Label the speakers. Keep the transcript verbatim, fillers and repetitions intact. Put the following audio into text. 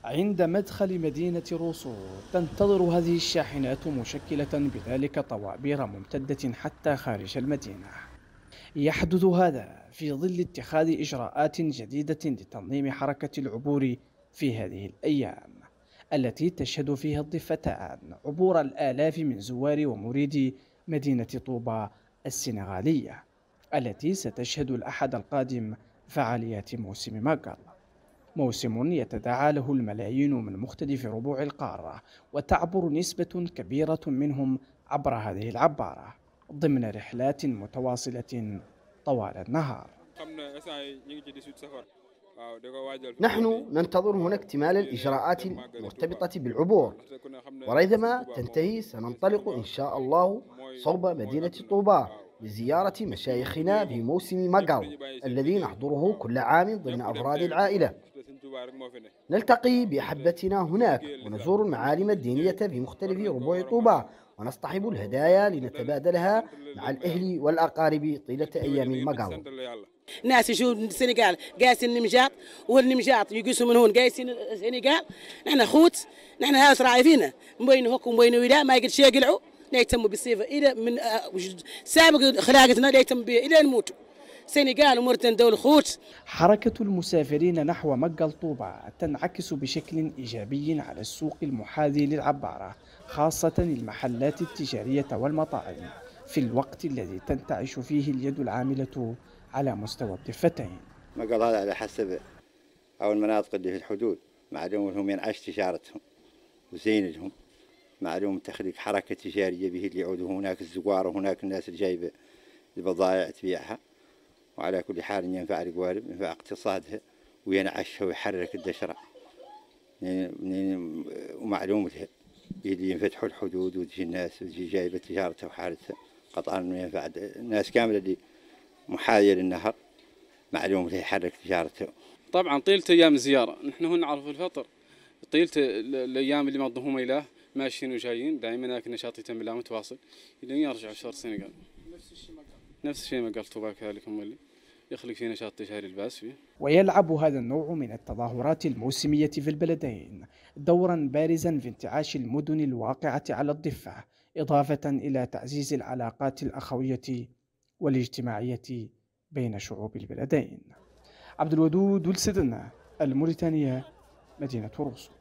Speaker 1: عند مدخل مدينة روسو تنتظر هذه الشاحنات مشكلة بذلك طوابير ممتدة حتى خارج المدينة. يحدث هذا في ظل اتخاذ إجراءات جديدة لتنظيم حركة العبور في هذه الأيام، التي تشهد فيها الضفتان عبور الآلاف من زوار ومريدي مدينة طوبى السنغالية، التي ستشهد الأحد القادم فعاليات موسم ماغال، موسم يتداعى له الملايين من مختلف ربوع القارة، وتعبر نسبة كبيرة منهم عبر هذه العبارة ضمن رحلات متواصلة طوال النهار.
Speaker 2: نحن ننتظر هنا اكتمال الإجراءات المرتبطة بالعبور، وريثما تنتهي سننطلق إن شاء الله صوب مدينة طوبى لزيارة مشايخنا في موسم ماغال الذي نحضره كل عام ضمن أفراد العائلة. نلتقي بأحبتنا هناك ونزور المعالم الدينية في مختلف ربوع طوبى ونصطحب الهدايا لنتبادلها مع الأهل والأقارب طيلة أيام ماغال.
Speaker 3: ناس يجوا من السنغال قاسين النمجاط، والنمجاط يقيسوا من هون قاسين السنغال. نحن خوت، نحن هاس راعيفينا مبين هوك ومبين ولا ما يقدر شيء يقلعوا، لا يتم بالصيفة إلى من سابق خلاقتنا لا يتم به إلى نموت. سنغال وموريتانيا دولة خوت.
Speaker 1: حركة المسافرين نحو ماغال طوبى تنعكس بشكل إيجابي على السوق المحاذي للعبارة، خاصة المحلات التجارية والمطاعم، في الوقت الذي تنتعش فيه اليد العاملة على مستوى الضفتين.
Speaker 4: ماغال هذا على حسب أو المناطق اللي في الحدود، معلوم لهم ينعش تجارتهم وزين لهم، معلوم تخليق حركة تجارية به اللي يعودوا هناك الزوار وهناك الناس اللي جايبة البضائع تبيعها، وعلى كل حال ينفع القوارب، ينفع اقتصادها وينعشها ويحرك الدشرة ومعلوم لها اللي ينفتحوا الحدود وتجي الناس وتجي جايبة تجارتها وحالتها، قطعا انه ينفع الناس كاملة اللي محاذية للنهر، معلوم له يحرك تجارته.
Speaker 5: طبعا طيلة ايام الزيارة نحن هون نعرف الفطر، طيلة الايام اللي مضوهم اياه ماشيين وجايين دائما، لكن نشاط يتم له متواصل الى يرجع شهر السنغال. نفس الشيء ما قال نفس الشيء ما قال طوبى كذلك، هم اللي يخلق فيه نشاط تجاري الباس فيه.
Speaker 1: ويلعب هذا النوع من التظاهرات الموسمية في البلدين دورا بارزا في انتعاش المدن الواقعة على الضفة، إضافة إلى تعزيز العلاقات الأخوية والاجتماعية بين شعوب البلدين. عبد الودود ولسدنا، الموريتانية، مدينة روسو.